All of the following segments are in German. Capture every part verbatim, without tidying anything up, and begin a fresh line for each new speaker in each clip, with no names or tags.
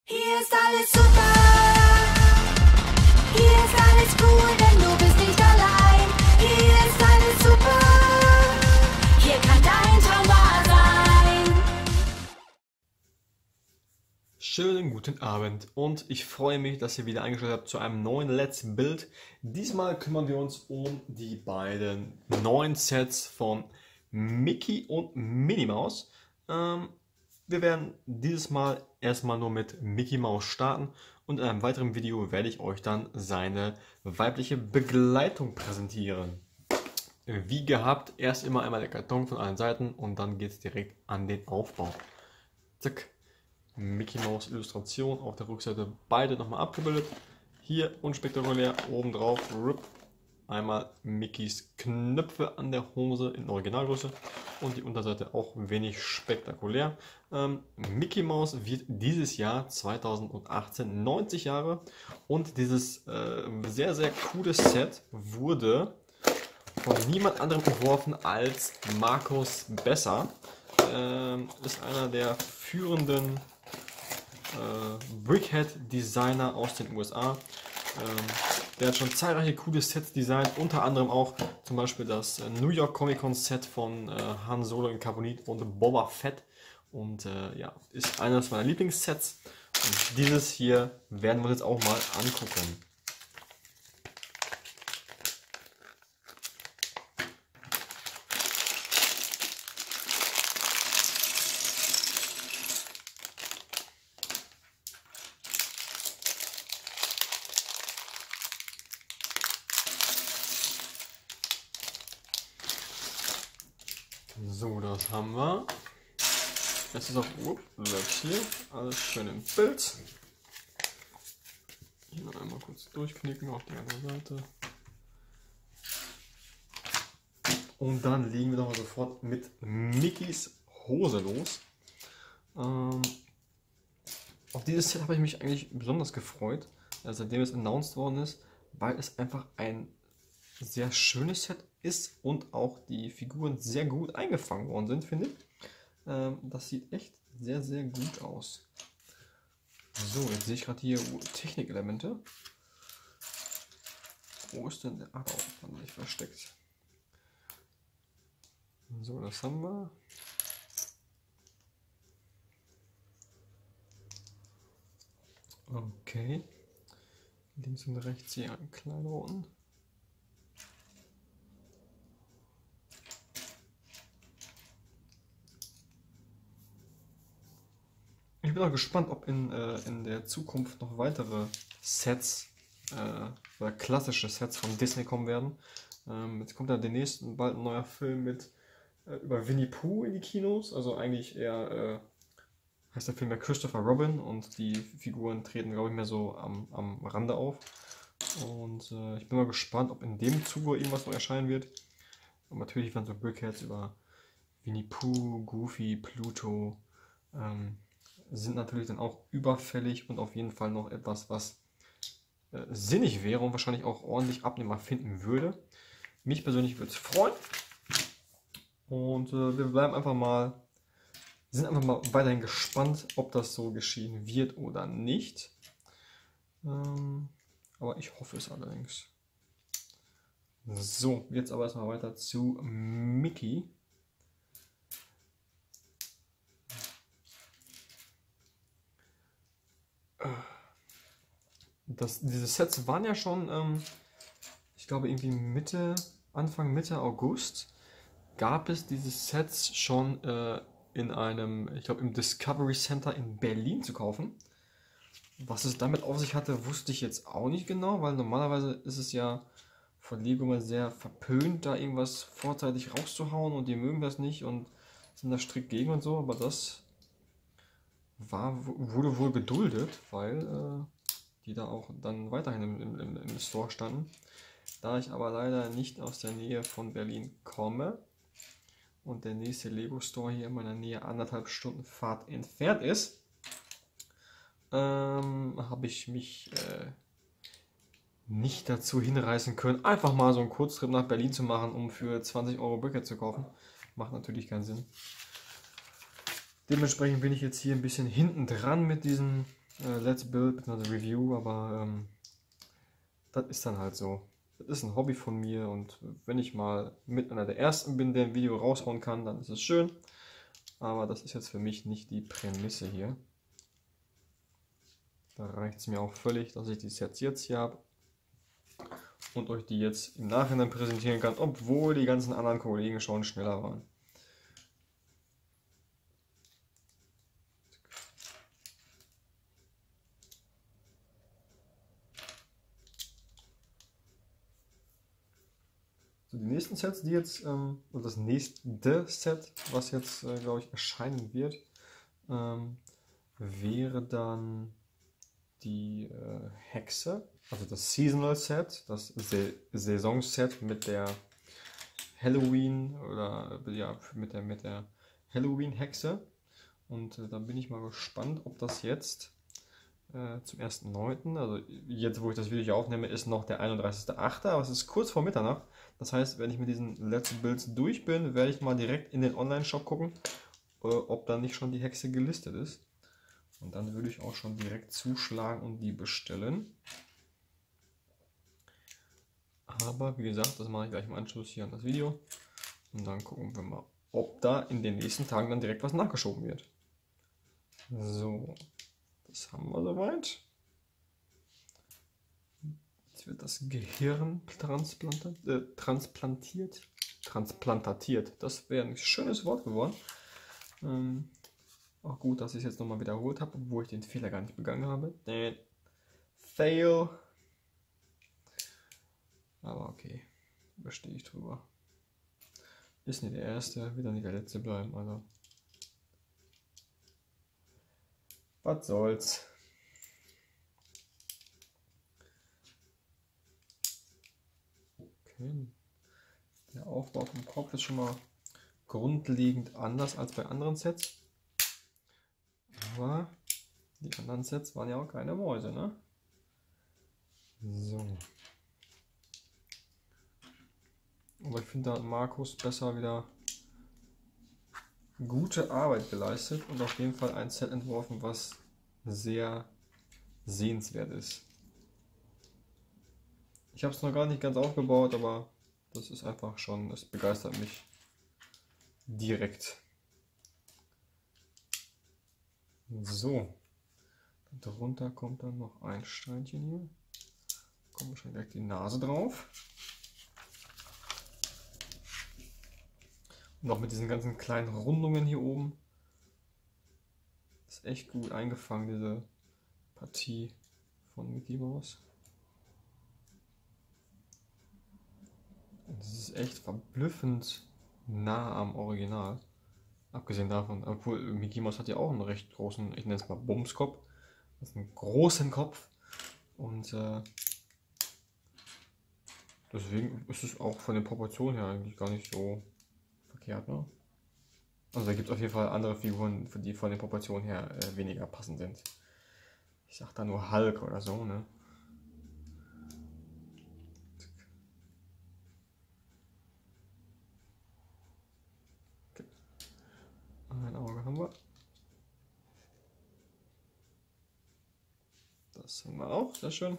Hier ist alles super, hier ist alles cool, denn du bist nicht allein. Hier ist alles super, hier kann dein Traum wahr sein.
Schönen guten Abend und ich freue mich, dass ihr wieder eingeschaltet habt zu einem neuen Let's Build. Diesmal kümmern wir uns um die beiden neuen Sets von Mickey und Minnie Maus. Ähm, wir werden dieses Mal erstmal nur mit Mickey Maus starten und in einem weiteren Video werde ich euch dann seine weibliche Begleitung präsentieren. Wie gehabt, erst immer einmal der Karton von allen Seiten und dann geht es direkt an den Aufbau. Zack. Mickey Maus Illustration auf der Rückseite, beide nochmal abgebildet. Hier unspektakulär oben drauf einmal Mickeys Knöpfe an der Hose in Originalgröße und die Unterseite auch wenig spektakulär. Ähm, Mickey Maus wird dieses Jahr zweitausendachtzehn neunzig Jahre und dieses äh, sehr sehr coole Set wurde von niemand anderem entworfen als Marcus Besser. Ähm, ist einer der führenden äh, Brickhead-Designer aus den U S A. Ähm, der hat schon zahlreiche coole Sets designt, unter anderem auch zum Beispiel das äh, New York Comic Con Set von äh, Han Solo in Carbonit und Boba Fett. Und äh, ja, ist eines meiner Lieblingssets. Und dieses hier werden wir uns jetzt auch mal angucken. So, das haben wir. Es ist auch ups, hier alles schön im Bild. Hier noch einmal kurz durchknicken auf die andere Seite. Und dann legen wir noch mal sofort mit Mickeys Hose los. Ähm, auf dieses Set habe ich mich eigentlich besonders gefreut, seitdem es announced worden ist, weil es einfach ein sehr schönes Set ist und auch die Figuren sehr gut eingefangen worden sind, finde ich. Ähm, das sieht echt sehr, sehr gut aus. So, jetzt sehe ich gerade hier uh, Technikelemente. Wo ist denn der? Ah, da hat man sich versteckt. So, das haben wir. Okay. Links und rechts hier ein kleiner unten. Ich bin auch gespannt, ob in, äh, in der Zukunft noch weitere Sets äh, oder klassische Sets von Disney kommen werden. Ähm, jetzt kommt ja demnächst bald ein neuer Film mit äh, über Winnie Pooh in die Kinos. Also eigentlich eher äh, heißt der Film ja Christopher Robin und die Figuren treten, glaube ich, mehr so am, am Rande auf. Und äh, ich bin mal gespannt, ob in dem Zuge irgendwas noch erscheinen wird. Und natürlich werden so Brickheads über Winnie Pooh, Goofy, Pluto ähm, sind natürlich dann auch überfällig und auf jeden Fall noch etwas, was äh, sinnig wäre und wahrscheinlich auch ordentlich Abnehmer finden würde. Mich persönlich würde es freuen. Und äh, wir bleiben einfach mal, sind einfach mal weiterhin gespannt, ob das so geschehen wird oder nicht. Ähm, aber ich hoffe es allerdings. So, jetzt aber erstmal weiter zu Mickey. Das, diese Sets waren ja schon, ähm, ich glaube irgendwie Mitte, Anfang Mitte August, gab es diese Sets schon äh, in einem, ich glaube im Discovery Center in Berlin zu kaufen. Was es damit auf sich hatte, wusste ich jetzt auch nicht genau, weil normalerweise ist es ja von Lego mal sehr verpönt, da irgendwas vorzeitig rauszuhauen und die mögen das nicht und sind da strikt gegen und so, aber das war, wurde wohl geduldet, weil äh, die da auch dann weiterhin im, im, im Store standen. Da ich aber leider nicht aus der Nähe von Berlin komme und der nächste Lego Store hier in meiner Nähe anderthalb Stunden Fahrt entfernt ist, ähm, habe ich mich äh, nicht dazu hinreißen können, einfach mal so einen Kurztrip nach Berlin zu machen, um für zwanzig Euro Brickhead zu kaufen. Macht natürlich keinen Sinn. Dementsprechend bin ich jetzt hier ein bisschen hinten dran mit diesen äh, Let's Build bzw. Review, aber ähm, das ist dann halt so. Das ist ein Hobby von mir und wenn ich mal mit einer der ersten bin, der ein Video raushauen kann, dann ist es schön. Aber das ist jetzt für mich nicht die Prämisse hier. Da reicht es mir auch völlig, dass ich die Sets jetzt hier habe und euch die jetzt im Nachhinein präsentieren kann, obwohl die ganzen anderen Kollegen schon schneller waren. So, die nächsten Sets, die jetzt, ähm, oder das nächste Set, was jetzt, äh, glaube ich, erscheinen wird, ähm, wäre dann die äh, Hexe, also das Seasonal Set, das Sa Saison-Set mit der Halloween oder ja, mit der, mit der Halloween-Hexe. Und äh, da bin ich mal gespannt, ob das jetzt äh, zum ersten neunten, also jetzt, wo ich das Video hier aufnehme, ist noch der einunddreißigste achte, aber es ist kurz vor Mitternacht. Das heißt, wenn ich mit diesen Let's Builds durch bin, werde ich mal direkt in den Online-Shop gucken, äh, ob da nicht schon die Hexe gelistet ist. Und dann würde ich auch schon direkt zuschlagen und die bestellen. Aber wie gesagt, das mache ich gleich im Anschluss hier an das Video. Und dann gucken wir mal, ob da in den nächsten Tagen dann direkt was nachgeschoben wird. So, das haben wir soweit. Jetzt wird das Gehirn transplantiert. Äh, transplantiert. Transplantatiert. Das wäre ein schönes Wort geworden. Ähm, Auch gut, dass ich es jetzt nochmal wiederholt habe, obwohl ich den Fehler gar nicht begangen habe. Nee. Fail. Aber okay, überstehe ich drüber. Ist nicht der erste, wird dann nicht der letzte bleiben, also. Was soll's. Okay. Der Aufbau vom Kopf ist schon mal grundlegend anders als bei anderen Sets. Aber die anderen Sets waren ja auch keine Mäuse, ne? So. Aber ich finde, da hat Markus besser wieder gute Arbeit geleistet und auf jeden Fall ein Set entworfen, was sehr sehenswert ist. Ich habe es noch gar nicht ganz aufgebaut, aber das ist einfach schon, es begeistert mich direkt. So, darunter kommt dann noch ein Steinchen hier. Kommt wahrscheinlich direkt die Nase drauf. Und auch mit diesen ganzen kleinen Rundungen hier oben. Ist echt gut eingefangen, diese Partie von Mickey Mouse. Und das ist echt verblüffend nah am Original. Abgesehen davon, obwohl Mickey Mouse hat ja auch einen recht großen, ich nenne es mal Bumskopf. Das ist einen großen Kopf. Und äh, deswegen ist es auch von den Proportionen her eigentlich gar nicht so verkehrt, ne? Also da gibt es auf jeden Fall andere Figuren, die von den Proportionen her äh, weniger passend sind. Ich sag da nur Hulk oder so, ne? Okay. Ein Auge haben wir. Das haben wir auch, sehr schön.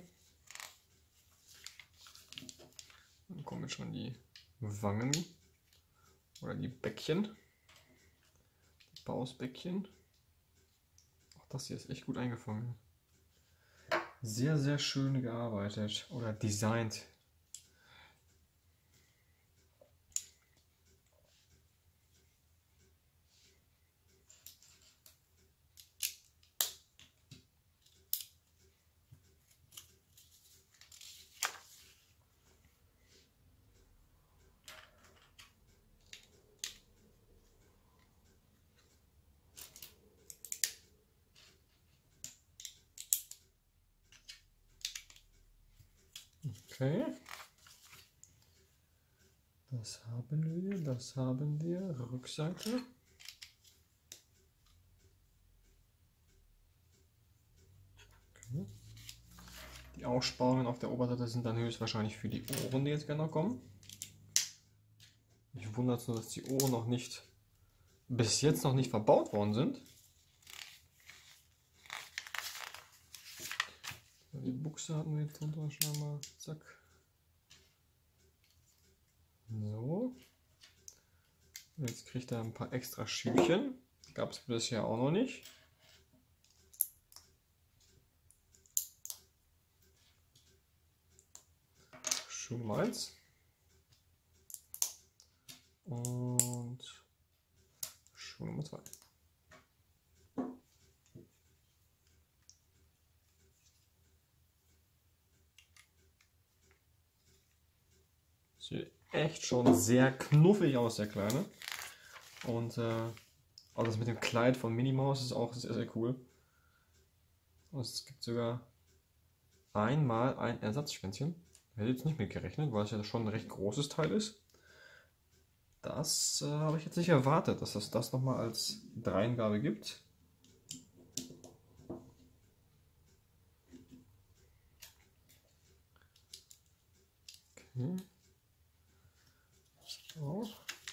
Dann kommen jetzt schon die Wangen oder die Bäckchen. Die Pausbäckchen. Auch das hier ist echt gut eingefangen. Sehr, sehr schön gearbeitet oder designt. Okay. Das haben wir, das haben wir. Rückseite. Okay. Die Aussparungen auf der Oberseite sind dann höchstwahrscheinlich für die Ohren, die jetzt gerne noch kommen. Mich wundert es nur, dass die Ohren noch nicht, bis jetzt noch nicht verbaut worden sind. die Buchse hatten wir jetzt drunter schon mal. Zack. So. Jetzt kriegt er ein paar extra Schüchen. Gab es bisher auch noch nicht. Schuh Nummer eins. Und Schuh Nummer zwei. Sieht echt schon sehr knuffig aus, der Kleine. Und äh, auch das mit dem Kleid von Minnie Maus ist auch sehr, sehr cool. Und es gibt sogar einmal ein Ersatzschwänzchen. Hätte jetzt nicht mit gerechnet, weil es ja schon ein recht großes Teil ist. Das äh, habe ich jetzt nicht erwartet, dass es das nochmal als Dreingabe gibt. Okay. So.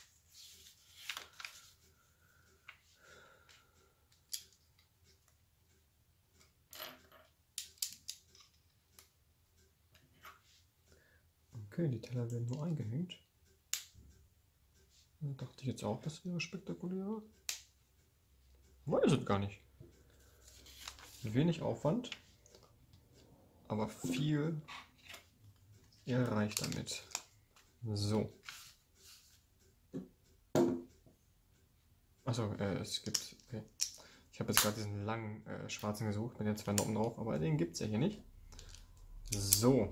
Okay, die Teller werden nur eingehängt. Da dachte ich jetzt auch, das wäre spektakulärer. Weiß es gar nicht. Wenig Aufwand, aber viel erreicht damit. So. Achso, äh, es gibt. Okay. Ich habe jetzt gerade diesen langen äh, schwarzen gesucht mit den zwei Noppen drauf, aber den gibt es ja hier nicht. So.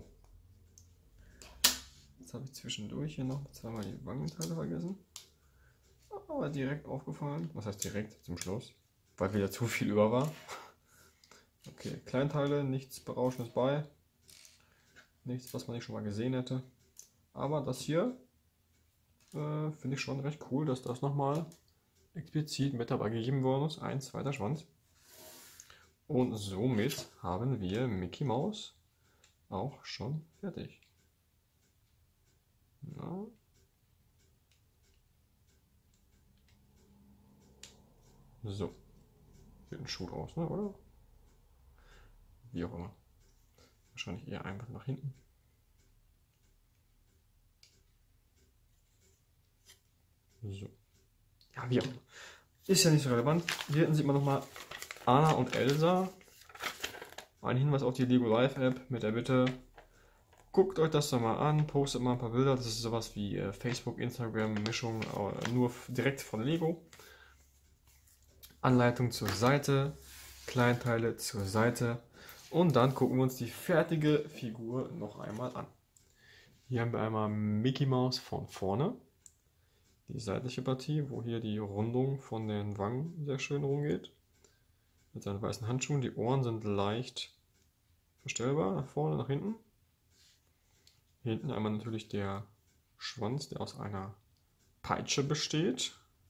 Jetzt habe ich zwischendurch hier noch zweimal die Wangenteile vergessen. Aber direkt aufgefallen. Was heißt direkt? Zum Schluss. Weil wieder zu viel über war. Okay, Kleinteile, nichts Berauschendes bei. Nichts, was man nicht schon mal gesehen hätte. Aber das hier äh, finde ich schon recht cool, dass das nochmal explizit mit dabei gegeben worden ist. Ein zweiter Schwanz. Und somit haben wir Mickey Maus auch schon fertig. Ja. So. Wird ein Schuh draus, ne, oder? Wie auch immer. Wahrscheinlich eher einfach nach hinten. So. Ja, wie auch immer. Ist ja nicht so relevant. Hier hinten sieht man nochmal Anna und Elsa. Ein Hinweis auf die Lego Live App mit der Bitte, guckt euch das doch mal an, postet mal ein paar Bilder. Das ist sowas wie äh, Facebook, Instagram, Mischung, äh, nur direkt von Lego. Anleitung zur Seite, Kleinteile zur Seite und dann gucken wir uns die fertige Figur noch einmal an. Hier haben wir einmal Mickey Maus von vorne, die seitliche Partie, wo hier die Rundung von den Wangen sehr schön rumgeht, mit seinen weißen Handschuhen. Die Ohren sind leicht verstellbar, nach vorne, nach hinten. Hier hinten einmal natürlich der Schwanz, der aus einer Peitsche besteht.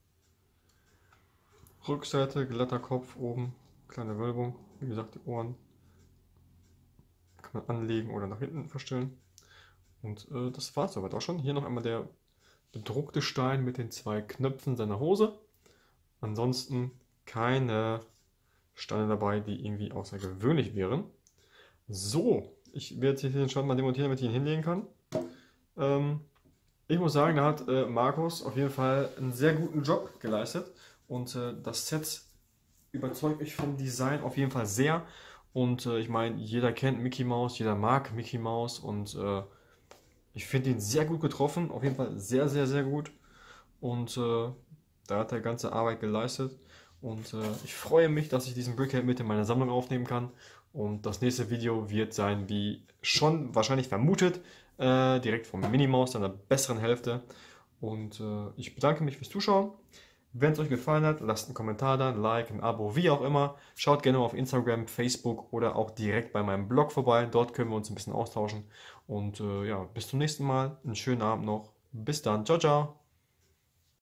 Rückseite, glatter Kopf, oben kleine Wölbung. Wie gesagt, die Ohren kann man anlegen oder nach hinten verstellen. Und äh, das war es soweit auch schon. Hier noch einmal der bedruckte Stein mit den zwei Knöpfen seiner Hose. Ansonsten keine Steine dabei, die irgendwie außergewöhnlich wären. So, ich werde jetzt hier den Stein mal demontieren, damit ich ihn hinlegen kann. Ähm, ich muss sagen, da hat äh, Markus auf jeden Fall einen sehr guten Job geleistet. Und äh, das Set überzeugt mich vom Design auf jeden Fall sehr. Und äh, ich meine, jeder kennt Mickey Maus, jeder mag Mickey Maus. Und äh, ich finde ihn sehr gut getroffen. Auf jeden Fall sehr, sehr, sehr gut. Und äh, da hat er ganze Arbeit geleistet. Und äh, ich freue mich, dass ich diesen Brickhead mit in meine Sammlung aufnehmen kann. Und das nächste Video wird sein, wie schon wahrscheinlich vermutet, äh, direkt vom Minnie Maus, seiner besseren Hälfte. Und äh, ich bedanke mich fürs Zuschauen. Wenn es euch gefallen hat, lasst einen Kommentar da, ein Like, ein Abo, wie auch immer. Schaut gerne auf Instagram, Facebook oder auch direkt bei meinem Blog vorbei. Dort können wir uns ein bisschen austauschen. Und äh, ja, bis zum nächsten Mal. Einen schönen Abend noch. Bis dann. Ciao, ciao.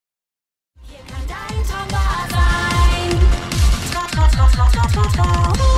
Hier kann dein Traum wahr sein. Tra, tra, tra, tra, tra, tra, tra.